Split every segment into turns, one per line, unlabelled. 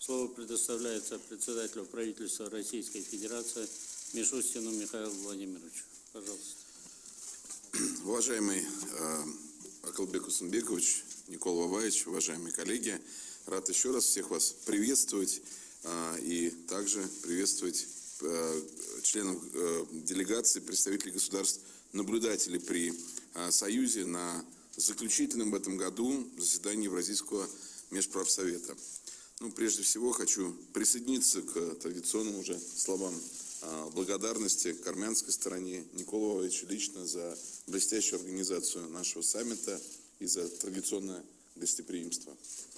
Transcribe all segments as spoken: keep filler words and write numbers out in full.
Слово предоставляется председателю правительства Российской Федерации Мишустину Михаилу Владимировичу. Пожалуйста.
Уважаемый э, Акылбек Усынбекович, Никола Ваваевич, уважаемые коллеги, рад еще раз всех вас приветствовать э, и также приветствовать э, членов э, делегации, представителей государств, наблюдателей при э, Союзе на заключительном в этом году заседании Евразийского межправсовета. Ну, прежде всего хочу присоединиться к традиционным уже словам э, благодарности к армянской стороне, Николу Ваваевичу лично за блестящую организацию нашего саммита и за традиционное гостеприимство.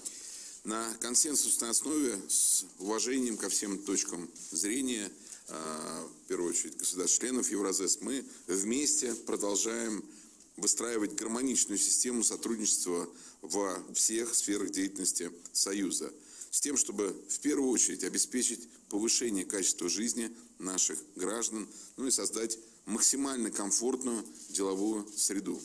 На консенсусной основе, с уважением ко всем точкам зрения, в первую очередь государств-членов Евразес, мы вместе продолжаем выстраивать гармоничную систему сотрудничества во всех сферах деятельности Союза, с тем, чтобы в первую очередь обеспечить повышение качества жизни наших граждан, ну и создать максимально комфортную деловую среду.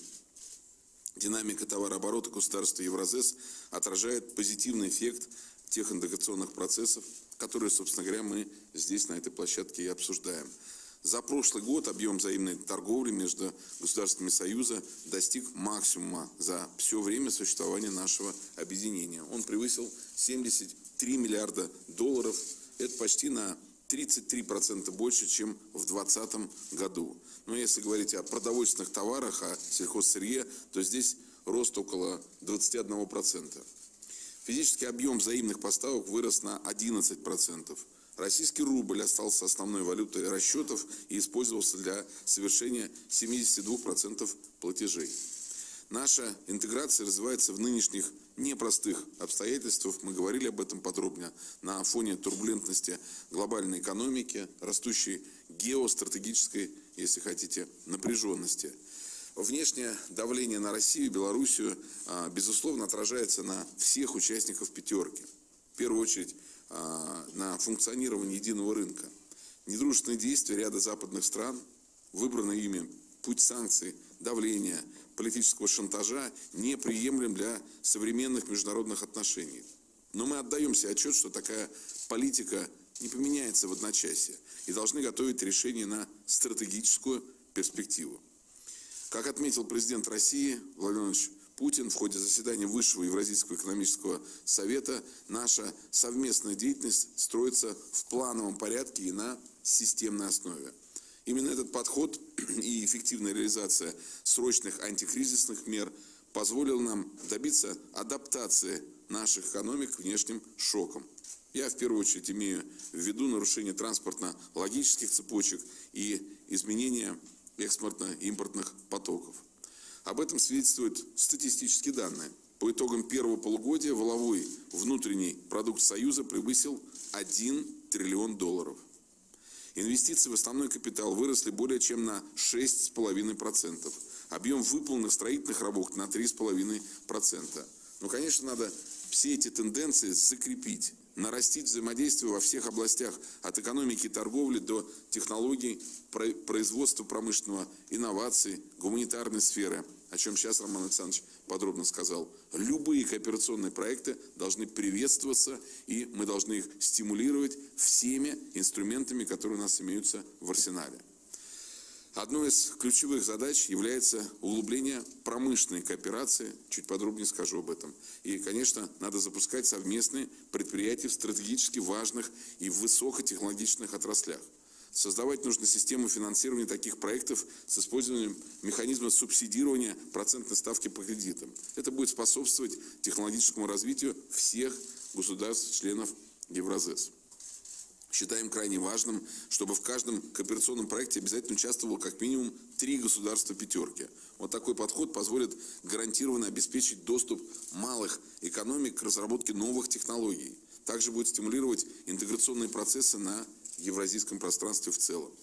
Динамика товарооборота государства Евразес отражает позитивный эффект тех интеграционных процессов, которые, собственно говоря, мы здесь, на этой площадке, и обсуждаем. За прошлый год объем взаимной торговли между государствами Союза достиг максимума за все время существования нашего объединения. Он превысил семьдесят три миллиарда долларов. Это почти на тридцать три процента больше, чем в двадцатом году. Но если говорить о продовольственных товарах, о сельхозсырье, то здесь рост около двадцати одного процента. Физический объем взаимных поставок вырос на одиннадцать процентов. Российский рубль остался основной валютой расчетов и использовался для совершения семидесяти двух процентов платежей. Наша интеграция развивается в нынешних непростых обстоятельствах. Мы говорили об этом подробно на фоне турбулентности глобальной экономики, растущей геостратегической, если хотите, напряженности. Внешнее давление на Россию и Белоруссию, безусловно, отражается на всех участников пятерки. В первую очередь на функционирование единого рынка. Недружественные действия ряда западных стран, выбранный ими путь санкций, давления, политического шантажа неприемлем для современных международных отношений. Но мы отдаем себе отчет, что такая политика не поменяется в одночасье и должны готовить решение на стратегическую перспективу. Как отметил президент России Владимир Владимирович Путин в ходе заседания Высшего Евразийского экономического совета, наша совместная деятельность строится в плановом порядке и на системной основе. Именно этот подход и эффективная реализация срочных антикризисных мер позволила нам добиться адаптации наших экономик к внешним шокам. Я в первую очередь имею в виду нарушение транспортно-логических цепочек и изменения экспортно-импортных потоков. Об этом свидетельствуют статистические данные. По итогам первого полугодия валовой внутренний продукт Союза превысил один триллион долларов. Инвестиции в основной капитал выросли более чем на шесть целых пять десятых процента. Объем выполненных строительных работ на три целых пять десятых процента. Но, конечно, надо все эти тенденции закрепить, нарастить взаимодействие во всех областях, от экономики и торговли до технологий, производства промышленного, инноваций, гуманитарной сферы, о чем сейчас Роман Александрович подробно сказал. Любые кооперационные проекты должны приветствоваться, и мы должны их стимулировать всеми инструментами, которые у нас имеются в арсенале. Одной из ключевых задач является углубление промышленной кооперации, чуть подробнее скажу об этом. И, конечно, надо запускать совместные предприятия в стратегически важных и высокотехнологичных отраслях. Создавать нужно систему финансирования таких проектов с использованием механизма субсидирования процентной ставки по кредитам. Это будет способствовать технологическому развитию всех государств-членов Евразес. Считаем крайне важным, чтобы в каждом кооперационном проекте обязательно участвовало как минимум три государства пятерки. Вот такой подход позволит гарантированно обеспечить доступ малых экономик к разработке новых технологий. Также будет стимулировать интеграционные процессы на евразийском пространстве в целом.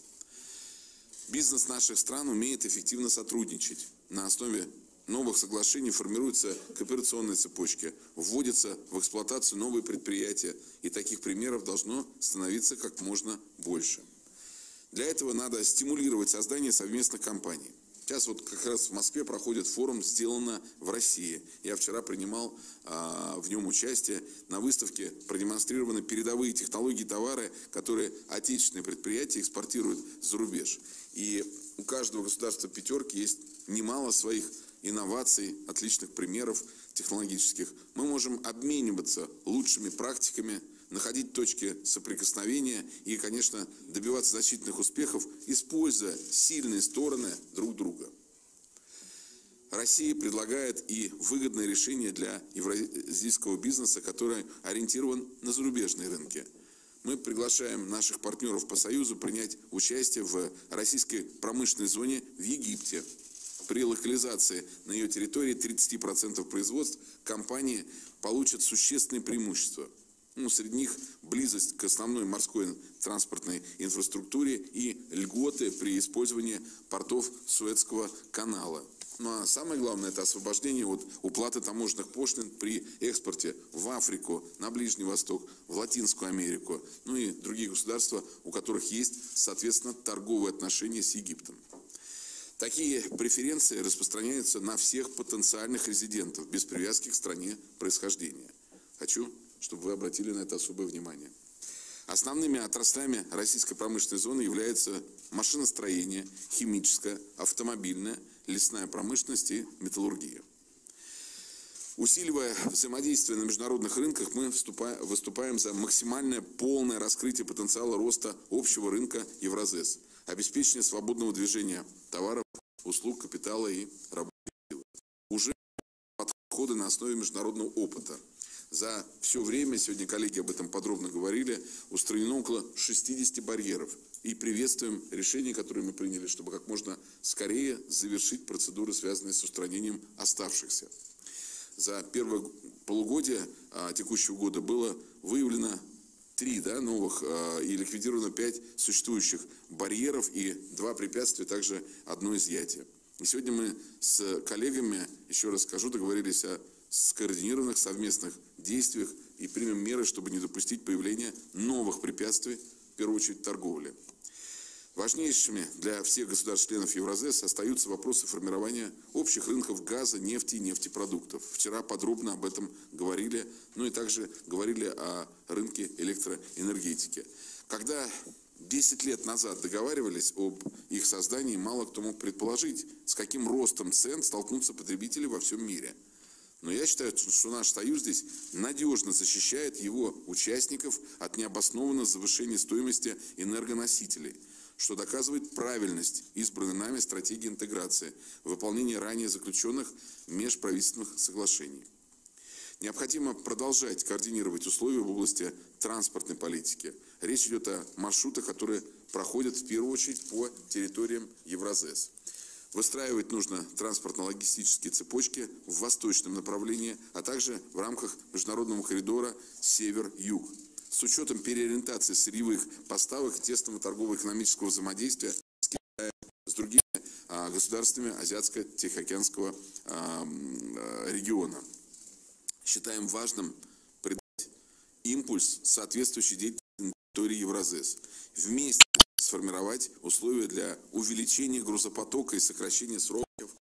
Бизнес наших стран умеет эффективно сотрудничать. На основе новых соглашений формируются кооперационные цепочки, вводятся в эксплуатацию новые предприятия, и таких примеров должно становиться как можно больше. Для этого надо стимулировать создание совместных компаний. Сейчас вот как раз в Москве проходит форум «Сделано в России». Я вчера принимал а, в нем участие. На выставке продемонстрированы передовые технологии и товары, которые отечественные предприятия экспортируют за рубеж. И у каждого государства пятерки есть немало своих инноваций, отличных примеров технологических. Мы можем обмениваться лучшими практиками, находить точки соприкосновения и, конечно, добиваться значительных успехов, используя сильные стороны друг друга. Россия предлагает и выгодное решение для евразийского бизнеса, который ориентирован на зарубежные рынки. Мы приглашаем наших партнеров по Союзу принять участие в российской промышленной зоне в Египте. При локализации на ее территории тридцати процентов производств компании получат существенные преимущества. Ну, среди них близость к основной морской транспортной инфраструктуре и льготы при использовании портов Суэцкого канала. Ну а самое главное — это освобождение от уплаты таможенных пошлин при экспорте в Африку, на Ближний Восток, в Латинскую Америку, ну и другие государства, у которых есть, соответственно, торговые отношения с Египтом. Такие преференции распространяются на всех потенциальных резидентов, без привязки к стране происхождения. Хочу, чтобы вы обратили на это особое внимание. Основными отраслями российской промышленной зоны являются машиностроение, химическая, автомобильная, лесная промышленность и металлургия. Усиливая взаимодействие на международных рынках, мы выступаем за максимальное полное раскрытие потенциала роста общего рынка Евразес, обеспечение свободного движения товаров, услуг, капитала и рабочей силы. Уже подходы на основе международного опыта. За все время, сегодня коллеги об этом подробно говорили, устранено около шестидесяти барьеров. И приветствуем решения, которые мы приняли, чтобы как можно скорее завершить процедуры, связанные с устранением оставшихся. За первое полугодие а, текущего года было выявлено три да, новых а, и ликвидировано пять существующих барьеров и два препятствия, также одно изъятие. И сегодня мы с коллегами, еще раз скажу, договорились о скоординированных совместных действиях и примем меры, чтобы не допустить появления новых препятствий, в первую очередь торговли. Важнейшими для всех государств-членов Евразес остаются вопросы формирования общих рынков газа, нефти и нефтепродуктов. Вчера подробно об этом говорили, ну и также говорили о рынке электроэнергетики. Когда десять лет назад договаривались об их создании, мало кто мог предположить, с каким ростом цен столкнутся потребители во всем мире. Но я считаю, что наш союз здесь надежно защищает его участников от необоснованного завышения стоимости энергоносителей, что доказывает правильность избранной нами стратегии интеграции, выполнения ранее заключенных межправительственных соглашений. Необходимо продолжать координировать условия в области транспортной политики. Речь идет о маршрутах, которые проходят в первую очередь по территориям Евразес. Выстраивать нужно транспортно-логистические цепочки в восточном направлении, а также в рамках международного коридора север-юг. С учетом переориентации сырьевых поставок и тесного торгово-экономического взаимодействия с Китаем, с другими а, государствами Азиатско-Тихоокеанского а, а, региона. Считаем важным придать импульс соответствующей деятельности на территории Евразес. Вместе сформировать условия для увеличения грузопотока и сокращения сроков.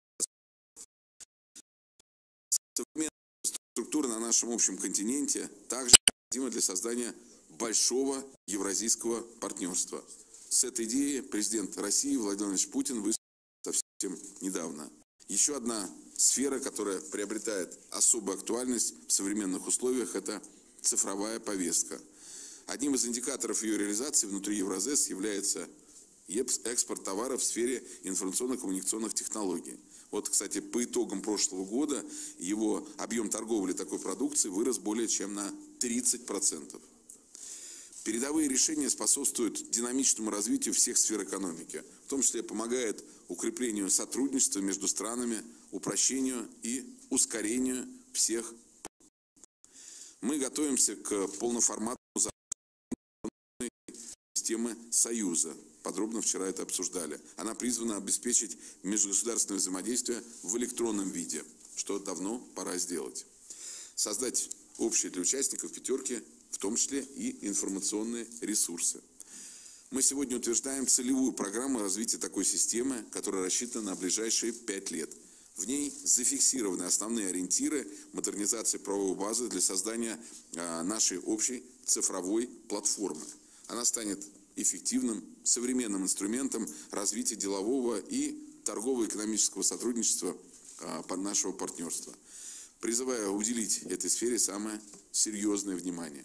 Современная структура на нашем общем континенте также необходима для создания большого евразийского партнерства. С этой идеей президент России Владимир Владимирович Путин выступил совсем недавно. Еще одна сфера, которая приобретает особую актуальность в современных условиях, это цифровая повестка. Одним из индикаторов ее реализации внутри Евразес является экспорт товаров в сфере информационно-коммуникационных технологий. Вот, кстати, по итогам прошлого года его объем торговли такой продукции вырос более чем на тридцать процентов. Передовые решения способствуют динамичному развитию всех сфер экономики, в том числе помогают укреплению сотрудничества между странами, упрощению и ускорению всех. Мы готовимся к полноформатному системы Союза. Подробно вчера это обсуждали. Она призвана обеспечить межгосударственное взаимодействие в электронном виде, что давно пора сделать. Создать общие для участников пятерки, в том числе и информационные ресурсы. Мы сегодня утверждаем целевую программу развития такой системы, которая рассчитана на ближайшие пять лет. В ней зафиксированы основные ориентиры модернизации правовой базы для создания а, нашей общей цифровой платформы. Она станет эффективным, современным инструментом развития делового и торгово-экономического сотрудничества а, под нашего партнерства. Призываю уделить этой сфере самое серьезное внимание.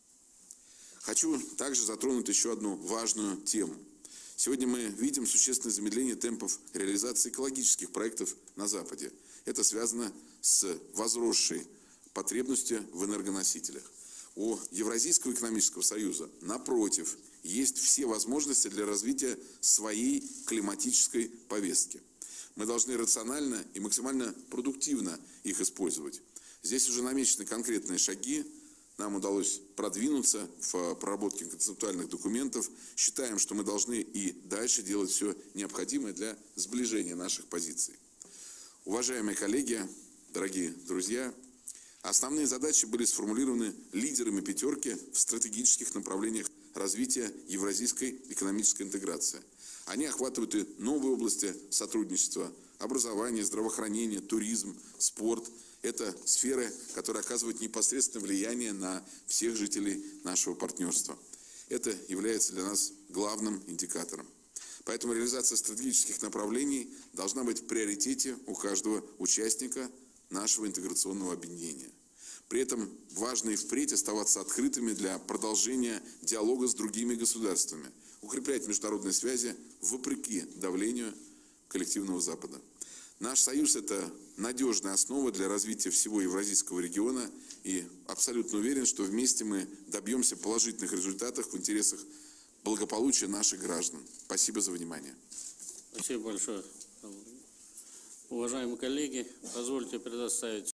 Хочу также затронуть еще одну важную тему. Сегодня мы видим существенное замедление темпов реализации экологических проектов на Западе. Это связано с возросшей потребностью в энергоносителях. У Евразийского экономического союза, напротив, есть все возможности для развития своей климатической повестки. Мы должны рационально и максимально продуктивно их использовать. Здесь уже намечены конкретные шаги. Нам удалось продвинуться в проработке концептуальных документов. Считаем, что мы должны и дальше делать все необходимое для сближения наших позиций. Уважаемые коллеги, дорогие друзья, основные задачи были сформулированы лидерами пятерки в стратегических направлениях развития евразийской экономической интеграции. Они охватывают и новые области сотрудничества: образование, здравоохранение, туризм, спорт. Это сферы, которые оказывают непосредственное влияние на всех жителей нашего партнерства. Это является для нас главным индикатором. Поэтому реализация стратегических направлений должна быть в приоритете у каждого участника нашего интеграционного объединения. При этом важно и впредь оставаться открытыми для продолжения диалога с другими государствами, укреплять международные связи вопреки давлению коллективного Запада. Наш союз – это надежная основа для развития всего евразийского региона, и абсолютно уверен, что вместе мы добьемся положительных результатов в интересах благополучия наших граждан. Спасибо за внимание.
Спасибо большое. Уважаемые коллеги, позвольте предоставить